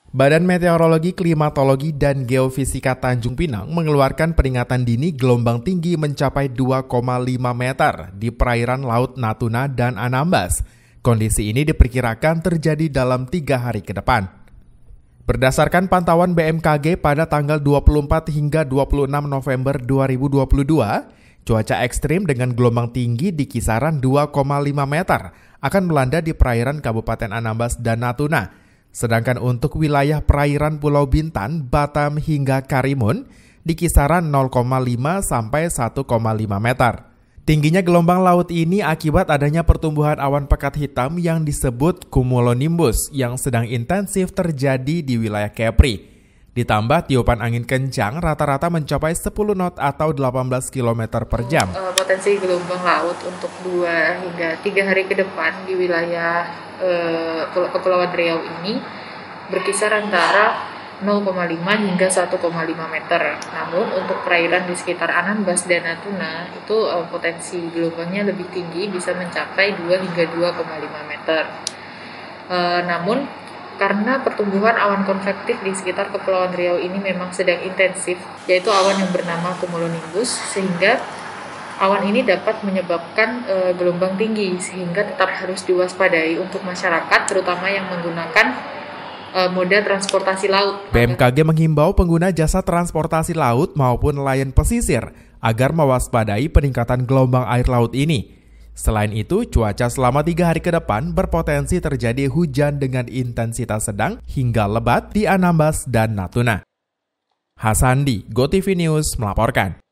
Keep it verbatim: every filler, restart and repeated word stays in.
Badan Meteorologi, Klimatologi, dan Geofisika Tanjung Pinang mengeluarkan peringatan dini gelombang tinggi mencapai dua koma lima meter di perairan Laut Natuna dan Anambas. Kondisi ini diperkirakan terjadi dalam tiga hari ke depan. Berdasarkan pantauan B M K G pada tanggal dua puluh empat hingga dua puluh enam November dua ribu dua puluh dua, cuaca ekstrim dengan gelombang tinggi di kisaran dua koma lima meter akan melanda di perairan Kabupaten Anambas dan Natuna. Sedangkan untuk wilayah perairan Pulau Bintan, Batam hingga Karimun di kisaran nol koma lima sampai satu koma lima meter. Tingginya gelombang laut ini akibat adanya pertumbuhan awan pekat hitam yang disebut cumulonimbus yang sedang intensif terjadi di wilayah Kepri. Ditambah tiupan angin kencang rata-rata mencapai sepuluh knot atau delapan belas kilometer per jam. Uh, potensi gelombang laut untuk dua hingga tiga hari ke depan di wilayah uh, Kepulauan Riau ini berkisar antara nol koma lima hingga satu koma lima meter. Namun untuk perairan di sekitar Anambas dan Natuna itu uh, potensi gelombangnya lebih tinggi, bisa mencapai dua hingga dua koma lima meter. Uh, namun karena pertumbuhan awan konvektif di sekitar Kepulauan Riau ini memang sedang intensif, yaitu awan yang bernama cumulonimbus, sehingga awan ini dapat menyebabkan e, gelombang tinggi, sehingga tetap harus diwaspadai untuk masyarakat, terutama yang menggunakan e, moda transportasi laut. B M K G menghimbau pengguna jasa transportasi laut maupun nelayan pesisir agar mewaspadai peningkatan gelombang air laut ini. Selain itu, cuaca selama tiga hari ke depan berpotensi terjadi hujan dengan intensitas sedang hingga lebat di Anambas dan Natuna. Hasandi, GoTV News melaporkan.